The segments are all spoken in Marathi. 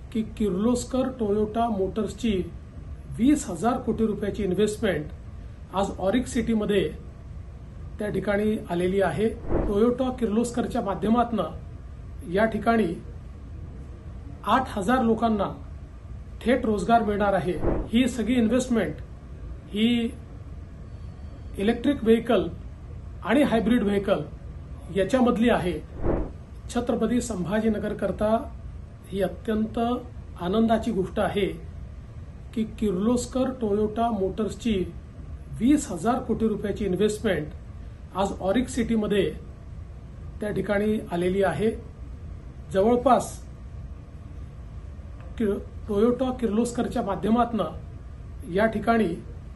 की किर्लोस्कर टोयोटा मोटर्सची 20,000 कोटी रुपयाची इन्व्हेस्टमेंट आज ऑरिक सिटीमध्ये त्या ठिकाणी आलेली आहे। टोयोटा किर्लोस्करच्या माध्यमातून या ठिकाणी 8,000 लोकांना थेट रोजगार मिळणार आहे। ही सगळी इन्व्हेस्टमेंट ही इलेक्ट्रिक व्हेकल आणि हायब्रिड व्हेकल याच्यामधली आहे। छत्रपती संभाजीनगर करता ही अत्यंत आनंदाची गोष्ट आहे की किर्लोस्कर टोयोटा मोटर्सची 20,000 कोटी रुपयाची इन्व्हेस्टमेंट आज ऑरिक सिटीमध्ये त्या ठिकाणी आलेली आहे। जवळपास टोयोटा किर्लोस्करच्या माध्यमातून या ठिकाणी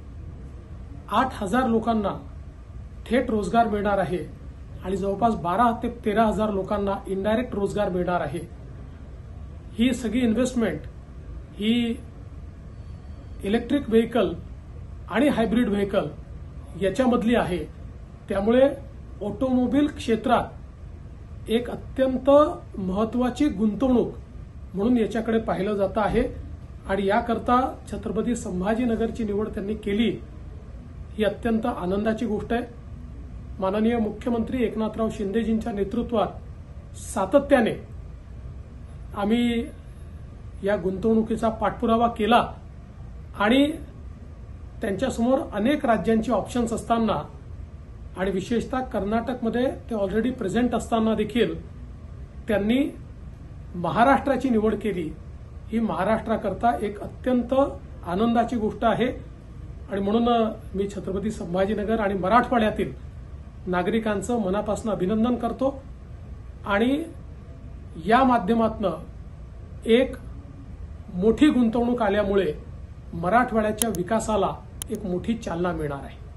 8,000 लोकांना थेट रोजगार मिळणार आहे आणि जवळपास 12 ते 13,000 लोकांना इनडायरेक्ट रोजगार मिळणार आहे। ही सगळी इन्व्हेस्टमेंट ही इलेक्ट्रिक व्हेकल आणि हायब्रिड व्हेकल याच्यामधली आहे। त्यामुळे ऑटोमोबाईल क्षेत्रात एक अत्यंत महत्वाची गुंतवणूक म्हणून याच्याकडे पाहिलं जातं आहे आणि याकरता छत्रपती संभाजीनगरची निवड त्यांनी केली ही अत्यंत आनंदाची गोष्ट आहे। माननीय मुख्यमंत्री एकनाथराव शिंदेजींच्या नेतृत्वात सातत्याने आम्ही या गुंतवणुकीचा पाठपुरावा केला आणि त्यांच्यासमोर अनेक राज्यांचे ऑप्शन्स असताना आणि विशेषतः कर्नाटकमध्ये ते ऑलरेडी प्रेझेंट असताना देखील त्यांनी महाराष्ट्राची निवड केली। ही महाराष्ट्राकरता एक अत्यंत आनंदाची गोष्ट आहे आणि म्हणून मी छत्रपती संभाजीनगर आणि मराठवाड्यातील नागरिकांचं मनापासून अभिनंदन करतो आणि या माध्यमातून एक मोठी गुंतवणूक आल्यामुळे मराठवाड्याच्या विकासाला एक मोठी चालना मिळणार आहे।